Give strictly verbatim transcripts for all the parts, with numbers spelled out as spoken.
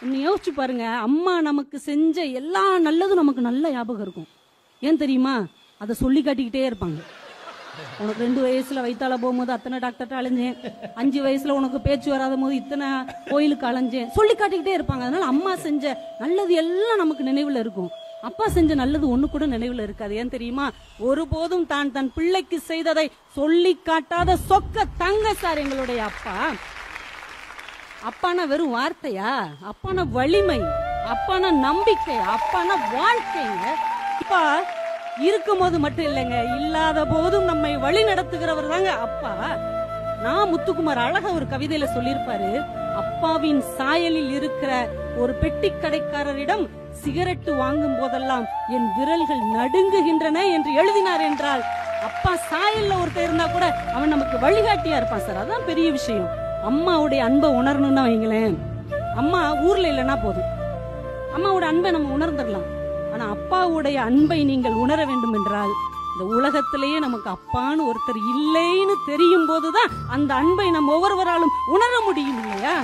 யோசிச்சு பாருங்க, அம்மா நமக்கு செஞ்ச எல்லா நல்லதும் நமக்கு நல்ல ஞாபகம் இருக்கும். ஏன் தெரியுமா? அதை சொல்லி காட்டிக்கிட்டே இருப்பாங்க. உனக்கு ரெண்டு வயசுல வயிற்றால போகும்போது அத்தனை டாக்டர்கிட்ட அலைஞ்சேன், அஞ்சு வயசுல உனக்கு பேச்சு வராத போது இத்தனை கோயிலுக்கு அலைஞ்சேன், சொல்லி காட்டிக்கிட்டே இருப்பாங்க. அதனால அம்மா செஞ்ச நல்லது எல்லாம் நமக்கு நினைவுல இருக்கும். அப்பா செஞ்ச நல்லது ஒண்ணு கூட நினைவுல இருக்காது. ஏன் தெரியுமா? ஒருபோதும் தான் தன் பிள்ளைக்கு செய்ததை சொல்லி காட்டாத சொக்க தங்க சார் எங்களுடைய அப்பா. அப்பானா வெறும் வார்த்தையா? அப்பானா வலிமை, அப்பானா நம்பிக்கை, அப்பானா வாழ்க்கைங்க. அப்பா இருக்கும் போது மட்டும் இல்லைங்க, இல்லாத போதும் நம்மை வழி நடத்துகிறவர் தாங்க அப்பா. நான் முத்துக்குமார் அழகா ஒரு கவிதையில சொல்லியிருப்பாரு, அப்பாவின் சாயலில் இருக்கிற ஒரு பெட்டி கடைக்காரரிடம் சிகரெட்டு வாங்கும் போதெல்லாம் என் விரல்கள் நடுங்குகின்றன என்று எழுதினார் என்றால், அப்பா சாயல்ல ஒருத்தர் இருந்தா கூட அவன் நமக்கு வழிகாட்டியா இருப்பான் சார். அதான் பெரிய விஷயம். அம்மாவுடைய அன்பை உணரணும்னா வைங்களேன், அம்மா ஊர்ல இல்லைன்னா போதும், அம்மாவோட அன்பை நம்ம உணர்ந்துடலாம். ஆனா அப்பாவுடைய அன்பை நீங்கள் உணர வேண்டும் என்றால், இந்த உலகத்திலேயே நமக்கு அப்பான்னு ஒருத்தர் இல்லைன்னு தெரியும் போதுதான் அந்த அன்பை நம்ம ஒவ்வொருவராலும் உணர முடியும் இல்லையா?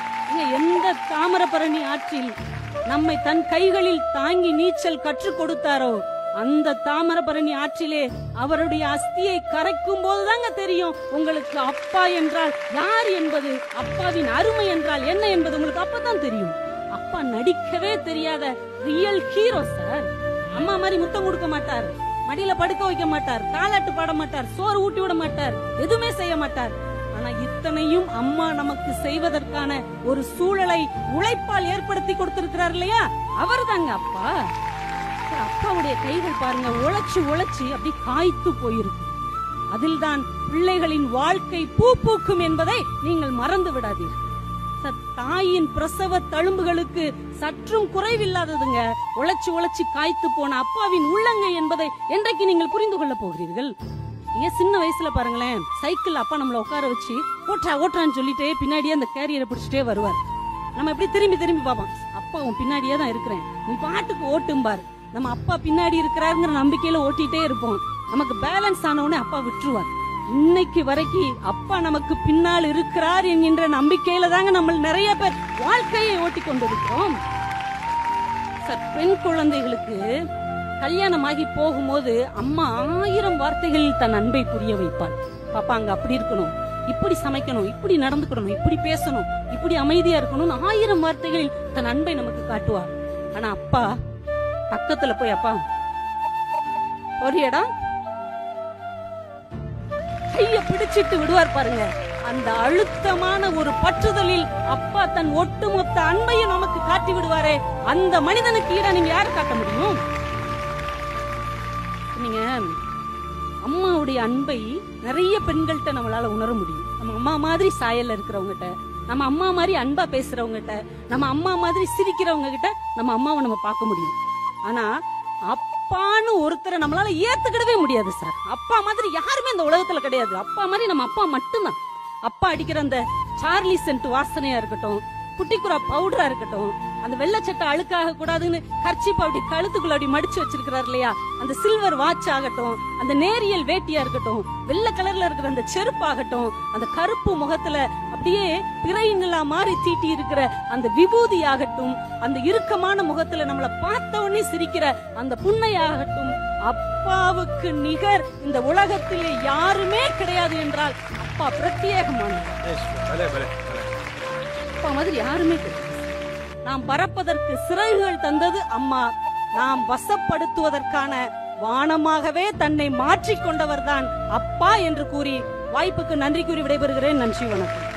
எந்த தாமிரபரணி ஆற்றில் நம்மை தன் கைகளில் தாங்கி நீச்சல் கற்றுக் கொடுத்தாரோ, அந்த தாமிரபரணி ஆற்றிலே அவருடைய அஸ்தியை கரைக்கும் போதுதாங்க தெரியும் உங்களுக்கு அப்பா என்றால் யார் என்பது, அப்பாவின் அருமை என்றால் என்ன என்பது உங்களுக்கு அப்பதான் தெரியும். அப்பா நடிக்கவே தெரியாத ரியல் ஹீரோ சார். அம்மா மாதிரி முத்தம் கொடுக்க மாட்டார், மடியில படுக்க வைக்க மாட்டார், தாலாட்டு பாட மாட்டார், சோறு ஊட்டி விட மாட்டார், எதுவுமே செய்ய மாட்டார். ஆனா இத்தனையும் அம்மா நமக்கு செய்வதற்கான ஒரு சூழலை உழைப்பால் ஏற்படுத்தி கொடுத்திருக்கிறார் இல்லையா? அவர் தாங்க அப்பா. அப்பாவுடைய கைகள் பாருங்க, உழைச்சு உழைச்சு அப்படி காய்த்து போயிருக்கு. அதில் தான் பிள்ளைகளின் வாழ்க்கை பூ பூக்கும் என்பதை நீங்கள் மறந்து விடாதீர்கள். தாயின் பிரசவ தழும்புகளுக்கு சற்றும் குறைவில்லாததுங்க உழைச்சு உழைச்சு காய்த்து போன அப்பாவின் உள்ளங்கை என்பதை என்றைக்கு நீங்கள் புரிந்து கொள்ள போகிறீர்கள்? நீங்க சின்ன வயசுல பாருங்களேன், சைக்கிள் அப்பா நம்மள உட்கார வச்சு ஓட்டா ஓட்டான்னு சொல்லிட்டே பின்னாடியே அந்த கேரியரை பிடிச்சிட்டே வருவார். நம்ம எப்படி திரும்பி திரும்பி பார்ப்போம், அப்பா உன் பின்னாடியே தான் இருக்கிறேன், நீ பாட்டுக்கு ஓட்டும்பார். நம்ம அப்பா பின்னாடி இருக்கிறாருங்கிற நம்பிக்கையில ஓட்டிட்டே இருப்போம். நமக்கு பேலன்ஸ் ஆன உடனே அப்பா விட்டுருவார். இன்னைக்கு வரைக்கும் அப்பா நமக்கு பின்னால் இருக்கிறார் என்கின்ற நம்பிக்கையில தாங்க நம்ம நிறைய பேர் வாழ்க்கையை ஓட்டி கொண்டிருக்கிறோம். சார், பெண் குழந்தைகளுக்கு கல்யாணமாகி போகும்போது அம்மா ஆயிரம் வார்த்தைகளில் தன் அன்பை புரிய வைப்பாள். பாப்பா அங்க அப்படி இருக்கணும், இப்படி சமைக்கணும், இப்படி நடந்துக்கணும், இப்படி பேசணும், இப்படி அமைதியா இருக்கணும், ஆயிரம் வார்த்தைகளில் தன் அன்பை நமக்கு காட்டுவார். ஆனா அப்பா பக்கத்துல போய் அப்பா ஒரு இடம் கைய பிடிச்சிட்டு விடுவார் பாருங்க. அந்த அழுத்தமான ஒரு பற்றுதலில் அப்பா தன் ஒட்டுமொத்த அன்பையும் நமக்கு காட்டி விடுவாரே, அந்த மனிதனுக்கு ஈடா நீங்க யாரு காட்ட முடியும்? நீங்க அம்மாவுடைய அன்பை நிறைய பெண்கள்கிட்ட நம்மளால உணர முடியும். நம்ம அம்மா மாதிரி சாயல்ல இருக்கிறவங்ககிட்ட, நம்ம அம்மா மாதிரி அன்பா பேசுறவங்ககிட்ட, நம்ம அம்மா மாதிரி சிரிக்கிறவங்க கிட்ட நம்ம அம்மாவை நம்ம பார்க்க முடியும். ஆனா அப்பான்னு ஒருத்தரை நம்மளால ஏத்துக்கிடவே முடியாது சார். அப்பா மாதிரி யாருமே இந்த உலகத்துல கிடையாது. அப்பா மாதிரி நம்ம அப்பா மட்டும்தான். அப்பா அடிக்கிற அந்த சார்லி சென்ட் வாசனையா இருக்கட்டும், குட்டிக்குரா பவுடரா இருக்கட்டும், அந்த வெள்ளச்சட்டை அழுக்காக கூடாதுன்னு கர்ச்சிப் அப்படி கழுத்துக்குள்ள அப்படி மடிச்சு வச்சிருக்கிறார் இல்லையா, அந்த சில்வர் வாட்ச் ஆகட்டும், அந்த நேரியல் வேட்டியா இருக்கட்டும், வெள்ளை கலர்ல இருக்கிற அந்த செருப்பு ஆகட்டும், அந்த கருப்பு முகத்துல அப்படியே பிறை நிலா மாதிரி தீட்டி இருக்கிற அந்த விபூதி ஆகட்டும், அந்த இறுக்கமான முகத்துல நம்மள பார்த்த உடனே சிரிக்கிற அந்த புன்னையாகட்டும், அப்பாவுக்கு நிகர் இந்த உலகத்திலே யாருமே கிடையாது என்றால் அப்பா பிரத்யேகமானவர். அப்பா மாதிரி யாருமே கிடையாது. நாம் பறப்பதற்கு சிறகுகள் தந்தது அம்மா, நாம் வசப்படுத்துவதற்கான வானமாகவே தன்னை மாற்றிக் கொண்டவர் தான் அப்பா என்று கூறி வாய்ப்புக்கு நன்றி கூறி விடைபெறுகிறேன். நன்றி, வணக்கம்.